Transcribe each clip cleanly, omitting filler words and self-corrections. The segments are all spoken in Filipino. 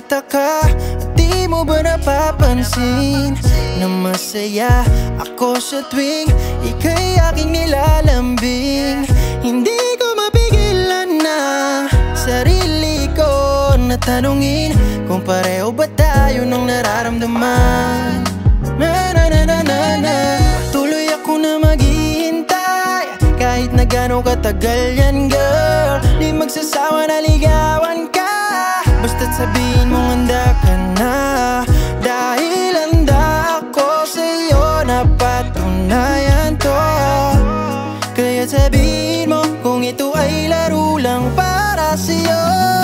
nagtataka at di mo ba napapansin na masaya ako sa tuwing ika'y aking nilalambing. Hindi ko mapigilan na sarili ko na tanungin kung pareho ba tayo ng nararamdaman. Na na na na na na. Tuloy ako na maghihintay kahit na gano'ng katagal yan, girl. Di magsasawa na ligawan ka, basta't sabihin mong handa ka na. Dahil handa ako sa'yo, napatunayan to. Kaya sabihin mo kung ito ay laro lang para sa'yo.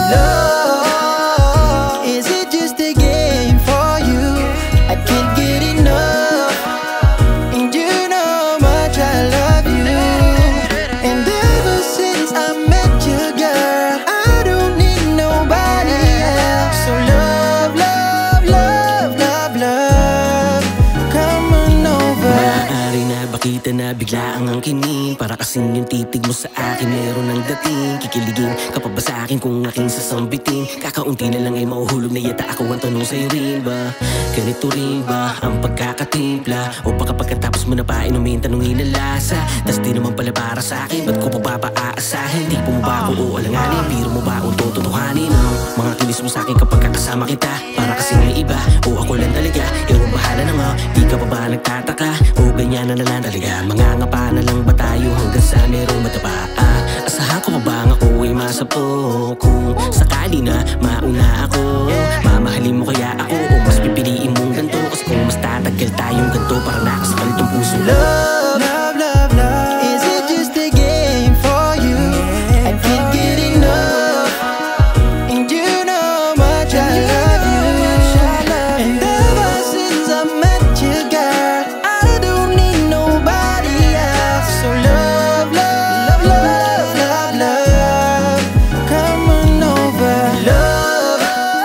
Love, is it just a game for you? I can't get enough, and you know how much I love you. And ever since I met you, girl, I don't need nobody else. So love, love, love, love, love, come on over. Maaari na bakita na biglaan ang kinig, para kasing yung titig mo sa akin meron ng dating. Kikiligin ka pa ba sa akin kung aking sasambitin? Kakaunti na lang ay mauhulog na yata ako. Ang tanong sa'yo rin ba, ganito rin ba ang pagkakatimpla? O baka pagkatapos mo na pa inumin, tanungin na lasa. Tas di naman pala para sa akin, ba't ko pa ba aasahin? Di mo ba ako o alanganin? Biro mo ba akong tototohanin? Mga kinis mo sa akin kapag kakasama kita, para kasing may iba o ako lang talaga. Ewan bahala na nga, di ka pa ba nagtataka? O ganyan na lang talaga, mangangapa na lang ba tayo hanggang sa merong mataba? Asahan ko pa bang ako ay masapo? Kung sakali na mauna ako, mamahalin mo kaya ako o mas pipiliin mong ganito? Kasi kung mas tatagal tayong ganito, para nakasakal itong puso. Love, love, love, love, is it just a game for you? I can't get enough, and you know how much I love you. And ever since I met you, girl, I don't need nobody else. So love, love, love, love, love, come on over. Love,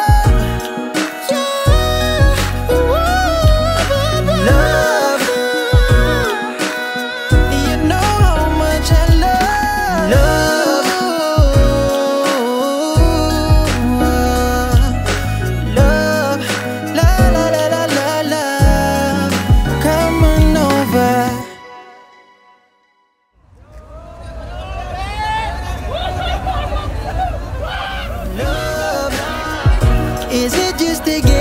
yeah, love, you know how much I love. Love, love, la la la la la love, come on over. Love, is it just a game?